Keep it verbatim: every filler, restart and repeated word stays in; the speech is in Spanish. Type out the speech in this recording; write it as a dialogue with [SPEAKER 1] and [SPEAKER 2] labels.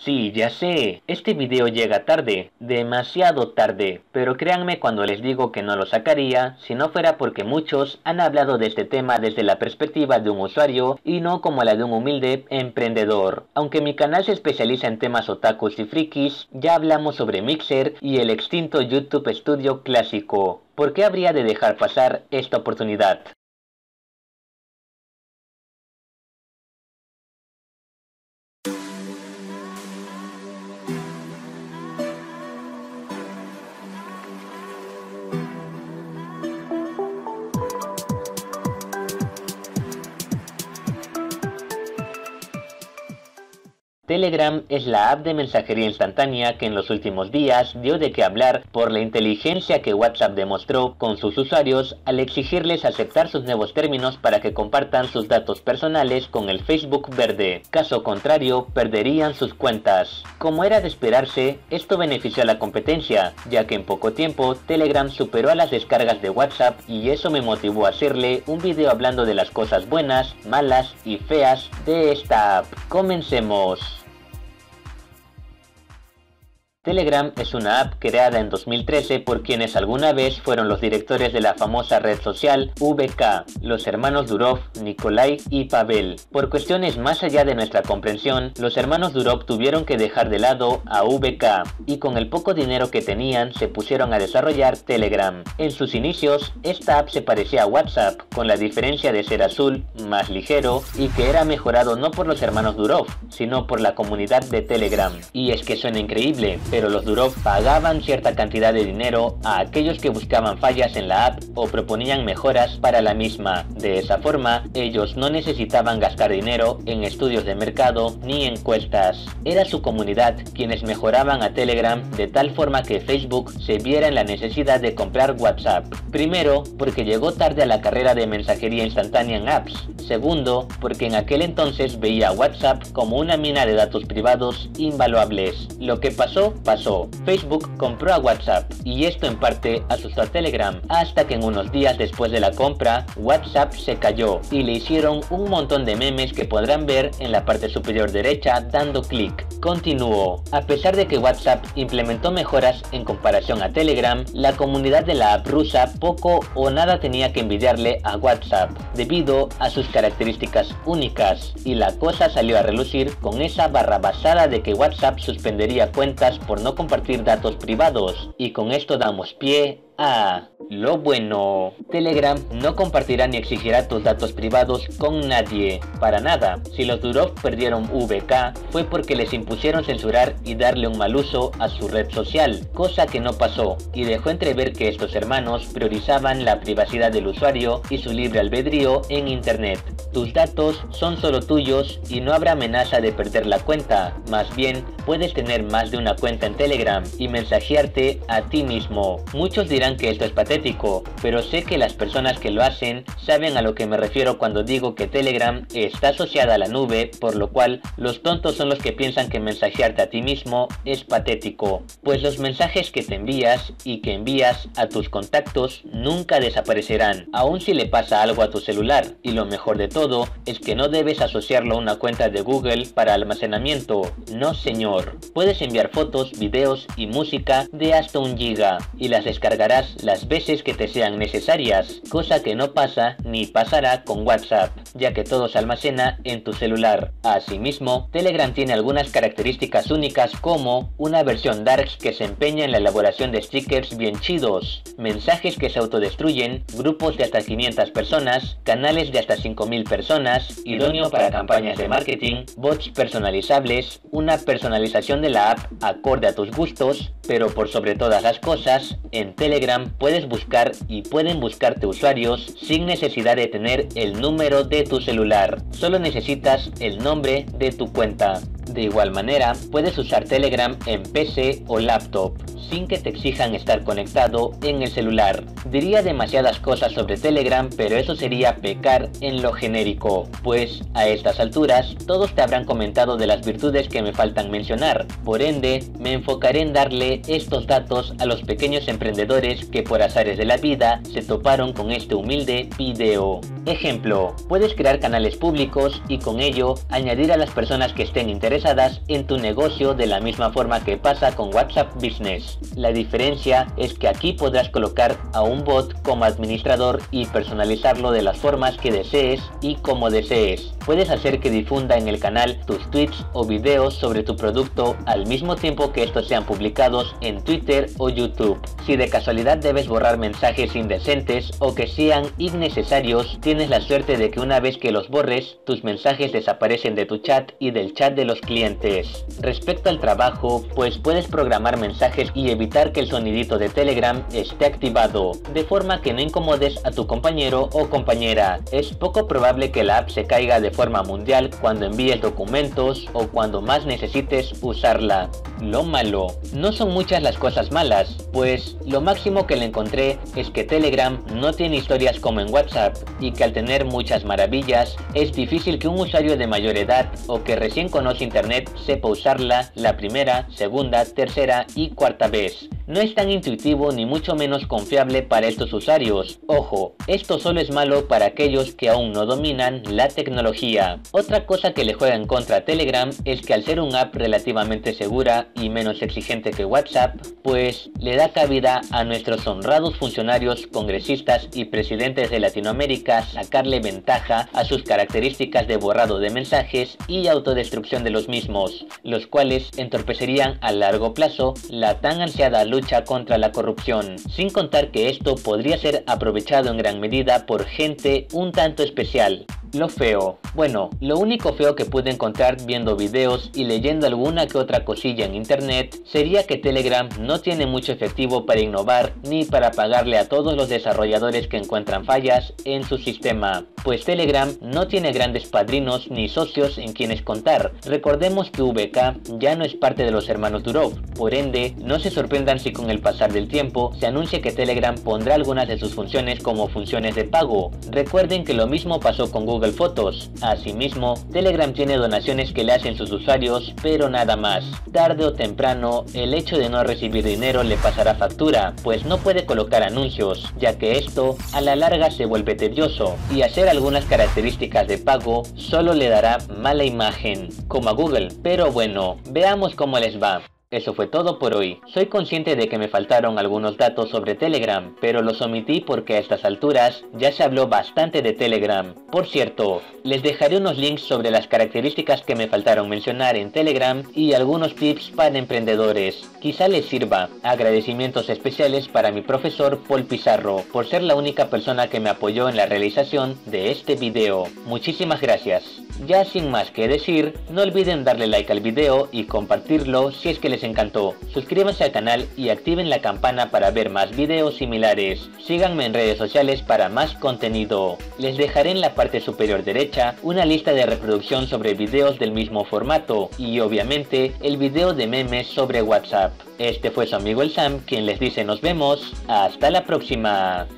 [SPEAKER 1] Sí, ya sé, este video llega tarde, demasiado tarde, pero créanme cuando les digo que no lo sacaría si no fuera porque muchos han hablado de este tema desde la perspectiva de un usuario y no como la de un humilde emprendedor. Aunque mi canal se especializa en temas otakus y frikis, ya hablamos sobre Mixer y el extinto YouTube Studio clásico. ¿Por qué habría de dejar pasar esta oportunidad? Telegram es la app de mensajería instantánea que en los últimos días dio de qué hablar por la inteligencia que WhatsApp demostró con sus usuarios al exigirles aceptar sus nuevos términos para que compartan sus datos personales con el Facebook verde. Caso contrario, perderían sus cuentas. Como era de esperarse, esto benefició a la competencia, ya que en poco tiempo Telegram superó a las descargas de WhatsApp y eso me motivó a hacerle un video hablando de las cosas buenas, malas y feas de esta app. Comencemos. Telegram es una app creada en dos mil trece por quienes alguna vez fueron los directores de la famosa red social V K, los hermanos Durov, Nikolai y Pavel. Por cuestiones más allá de nuestra comprensión, los hermanos Durov tuvieron que dejar de lado a V K y con el poco dinero que tenían se pusieron a desarrollar Telegram. En sus inicios, esta app se parecía a WhatsApp, con la diferencia de ser azul, más ligero y que era mejorado no por los hermanos Durov, sino por la comunidad de Telegram. Y es que suena increíble, pero los Durov pagaban cierta cantidad de dinero a aquellos que buscaban fallas en la app o proponían mejoras para la misma. De esa forma, ellos no necesitaban gastar dinero en estudios de mercado ni encuestas. Era su comunidad quienes mejoraban a Telegram de tal forma que Facebook se viera en la necesidad de comprar WhatsApp. Primero, porque llegó tarde a la carrera de mensajería instantánea en apps. Segundo, porque en aquel entonces veía a WhatsApp como una mina de datos privados invaluables. Lo que pasó, pasó. Facebook compró a WhatsApp y esto en parte asustó a Telegram, hasta que en unos días después de la compra, WhatsApp se cayó y le hicieron un montón de memes que podrán ver en la parte superior derecha dando clic. Continuó. A pesar de que WhatsApp implementó mejoras en comparación a Telegram, la comunidad de la app rusa poco o nada tenía que envidiarle a WhatsApp, debido a sus características únicas, y la cosa salió a relucir con esa barrabasada de que WhatsApp suspendería cuentas por no compartir datos privados, y con esto damos pie a lo bueno. Telegram no compartirá ni exigirá tus datos privados con nadie, para nada. Si los Durov perdieron V K fue porque les impusieron censurar y darle un mal uso a su red social, cosa que no pasó, y dejó entrever que estos hermanos priorizaban la privacidad del usuario y su libre albedrío en internet. Tus datos son solo tuyos y no habrá amenaza de perder la cuenta, más bien puedes tener más de una cuenta en Telegram y mensajearte a ti mismo. Muchos dirán que esto es patético, pero sé que las personas que lo hacen saben a lo que me refiero cuando digo que Telegram está asociada a la nube, por lo cual los tontos son los que piensan que mensajearte a ti mismo es patético, pues los mensajes que te envías y que envías a tus contactos nunca desaparecerán, aun si le pasa algo a tu celular, y lo mejor de todo es que no debes asociarlo a una cuenta de Google para almacenamiento. No señor, puedes enviar fotos, videos y música de hasta un giga y las descargarás las veces que te sean necesarias, cosa que no pasa ni pasará con WhatsApp, ya que todo se almacena en tu celular. Asimismo, Telegram tiene algunas características únicas como una versión Darks que se empeña en la elaboración de stickers bien chidos, mensajes que se autodestruyen, grupos de hasta quinientas personas, canales de hasta cinco mil personas, idóneo para campañas de marketing, bots personalizables, una personalización de la app acorde a tus gustos, pero por sobre todas las cosas, en Telegram puedes buscar y pueden buscarte usuarios sin necesidad de tener el número de tu celular, solo necesitas el nombre de tu cuenta. De igual manera, puedes usar Telegram en P C o laptop. sin que te exijan estar conectado en el celular. Diría demasiadas cosas sobre Telegram, pero eso sería pecar en lo genérico, pues a estas alturas todos te habrán comentado de las virtudes que me faltan mencionar. Por ende, me enfocaré en darle estos datos a los pequeños emprendedores que por azares de la vida se toparon con este humilde video. Ejemplo, puedes crear canales públicos y con ello añadir a las personas que estén interesadas en tu negocio de la misma forma que pasa con WhatsApp Business. La diferencia es que aquí podrás colocar a un bot como administrador y personalizarlo de las formas que desees y como desees. Puedes hacer que difunda en el canal tus tweets o videos sobre tu producto al mismo tiempo que estos sean publicados en Twitter o YouTube. Si de casualidad debes borrar mensajes indecentes o que sean innecesarios, tienes la suerte de que una vez que los borres, tus mensajes desaparecen de tu chat y del chat de los clientes. Respecto al trabajo, pues puedes programar mensajes y evitar que el sonidito de Telegram esté activado, de forma que no incomodes a tu compañero o compañera. Es poco probable que la app se caiga de forma mundial cuando envíes documentos o cuando más necesites usarla. Lo malo, no son muchas las cosas malas, pues lo máximo que le encontré es que Telegram no tiene historias como en WhatsApp y que al tener muchas maravillas es difícil que un usuario de mayor edad o que recién conoce internet sepa usarla la primera, segunda, tercera y cuarta vez. No es tan intuitivo ni mucho menos confiable para estos usuarios. Ojo, esto solo es malo para aquellos que aún no dominan la tecnología. Otra cosa que le juega en contra a Telegram es que al ser una app relativamente segura y menos exigente que WhatsApp, pues le da cabida a nuestros honrados funcionarios, congresistas y presidentes de Latinoamérica sacarle ventaja a sus características de borrado de mensajes y autodestrucción de los mismos, los cuales entorpecerían a largo plazo la tan ansiada lucha contra la corrupción, sin contar que esto podría ser aprovechado en gran medida por gente un tanto especial. Lo feo. Bueno, lo único feo que pude encontrar viendo videos y leyendo alguna que otra cosilla en internet sería que Telegram no tiene mucho efectivo para innovar ni para pagarle a todos los desarrolladores que encuentran fallas en su sistema, pues Telegram no tiene grandes padrinos ni socios en quienes contar. Recordemos que V K ya no es parte de los hermanos Durov, por ende no se sorprendan si con el pasar del tiempo se anuncia que Telegram pondrá algunas de sus funciones como funciones de pago. Recuerden que lo mismo pasó con Google Fotos. Asimismo, Telegram tiene donaciones que le hacen sus usuarios, pero nada más. Tarde o temprano, el hecho de no recibir dinero le pasará factura, pues no puede colocar anuncios, ya que esto a la larga se vuelve tedioso, y hacer algunas características de pago solo le dará mala imagen, como a Google. Pero bueno, veamos cómo les va. Eso fue todo por hoy. Soy consciente de que me faltaron algunos datos sobre Telegram, pero los omití porque a estas alturas ya se habló bastante de Telegram. Por cierto, les dejaré unos links sobre las características que me faltaron mencionar en Telegram y algunos tips para emprendedores. Quizá les sirva. Agradecimientos especiales para mi profesor Paul Pizarro, por ser la única persona que me apoyó en la realización de este video. Muchísimas gracias. Ya sin más que decir, no olviden darle like al video y compartirlo si es que les encantó. Suscríbanse al canal y activen la campana para ver más videos similares. Síganme en redes sociales para más contenido. Les dejaré en la parte superior derecha una lista de reproducción sobre videos del mismo formato y obviamente el video de memes sobre WhatsApp. Este fue su amigo el Sam quien les dice nos vemos. Hasta la próxima.